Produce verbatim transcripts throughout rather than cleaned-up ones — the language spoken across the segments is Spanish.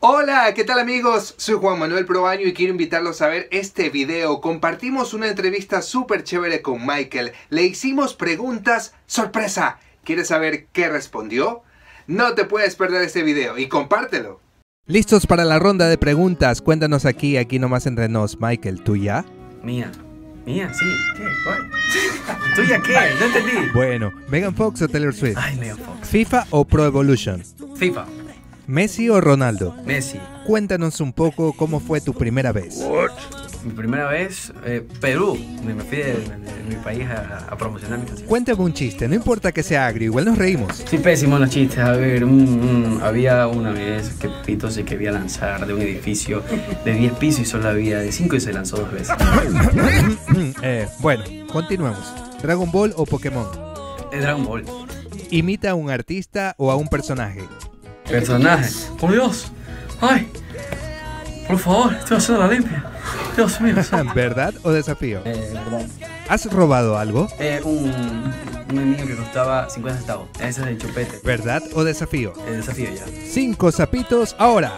Hola, ¿qué tal amigos? Soy Juan Manuel Proaño y quiero invitarlos a ver este video. Compartimos una entrevista súper chévere con Michael. Le hicimos preguntas sorpresa. ¿Quieres saber qué respondió? No te puedes perder este video y compártelo. ¿Listos para la ronda de preguntas? Cuéntanos aquí, aquí nomás entre nos. Michael, ¿tú ya? Mía. Mía, sí. ¿Qué? ¿Cuál? ¿Tuya qué? No entendí. Bueno, ¿Megan Fox o Taylor Swift? Ay, Megan Fox. ¿FIFA o Pro Evolution? FIFA. ¿Messi o Ronaldo? Messi. Cuéntanos un poco cómo fue tu primera vez. What? Mi primera vez, eh, Perú. Me fui de, de, de mi país a, a promocionar mi canción. Cuéntame un chiste, no importa que sea agrio, igual nos reímos. Soy pésimo en los chistes. A ver, mm, mm, había una vez que Pito se quería lanzar de un edificio de diez pisos y solo había de cinco y se lanzó dos veces. eh, bueno, continuemos. ¿Dragon Ball o Pokémon? Es Dragon Ball. ¿Imita a un artista o a un personaje? Personaje. Por Dios. Ay. Por favor, estoy haciendo la limpia. Dios mío. ¿Verdad o desafío? Eh, verdad. ¿Has robado algo? Eh, un, un anillo que costaba cincuenta centavos. Ese es el chupete. ¿Verdad o desafío? El desafío ya. Cinco zapitos ahora.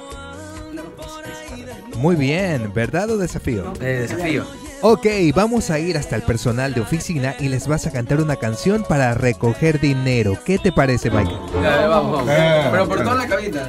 Muy bien, ¿verdad o desafío? Eh, desafío. Ok, vamos a ir hasta el personal de oficina y les vas a cantar una canción para recoger dinero. ¿Qué te parece, Michael? Ya, vamos, vamos. Ah, Pero por toda la cabina.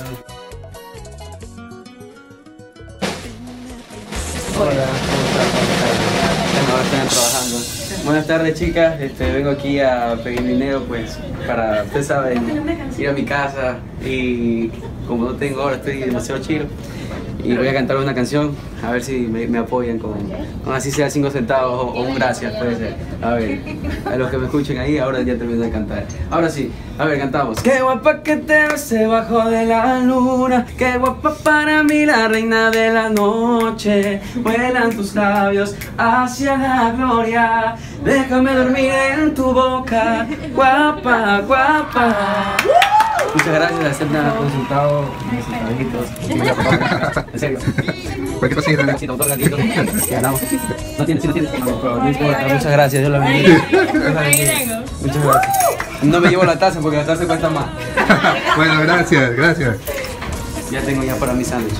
Hola, ¿cómo están trabajando? Buenas tardes, chicas. Este, vengo aquí a pedir dinero, pues, para, ustedes saben, ir a mi casa. Y como no tengo ahora, estoy demasiado chido. Y voy a cantar una canción, a ver si me, me apoyan con, con así sea cinco centavos o, o un gracias, puede ser. A ver, a los que me escuchen ahí, ahora ya termino de cantar. Ahora sí, a ver, cantamos. Qué guapa que te ves debajo de la luna, qué guapa para mí la reina de la noche. Vuelan tus labios hacia la gloria, déjame dormir en tu boca, guapa, guapa. Muchas gracias, aceptan el resultado, mis centavitos. En serio. Cualquier cosita. Necesito otro gatito. Que ganamos. No tiene, sí, no tiene. No, pero no importa. Muchas gracias, Dios la bendiga. Muchas gracias. No me llevo la taza porque la taza cuesta más. Bueno, gracias, gracias. Ya tengo ya para mi sándwich.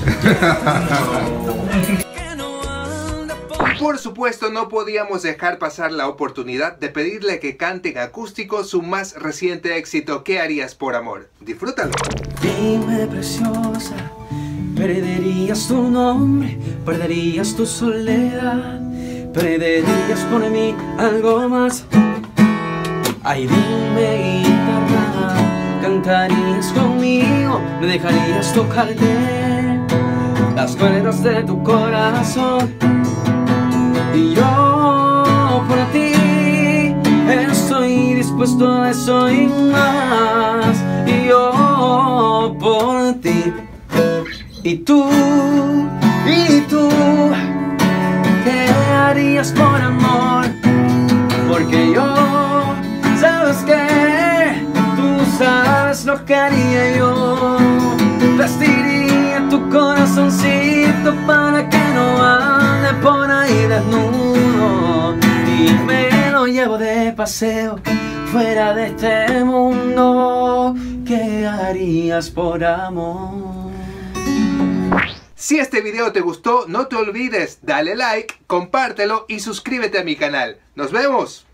Por supuesto, no podíamos dejar pasar la oportunidad de pedirle que cante en acústico su más reciente éxito, ¿Qué harías por amor? Disfrútalo. Dime, preciosa, perderías tu nombre, perderías tu soledad, perderías por mí algo más. Ay, dime, guitarra, cantarías conmigo, me dejarías tocarte las cuerdas de tu corazón. Y yo por ti estoy dispuesto a eso y más. Y yo por ti. Y tú, y tú, ¿qué harías por amor? Porque yo, ¿sabes qué? Tú sabes lo que haría yo. Vestiría tu corazoncito para que no ande por ahí desnudo, y me lo llevo de paseo fuera de este mundo. ¿Qué harías por amor? Si este video te gustó, no te olvides, dale like, compártelo y suscríbete a mi canal. ¡Nos vemos!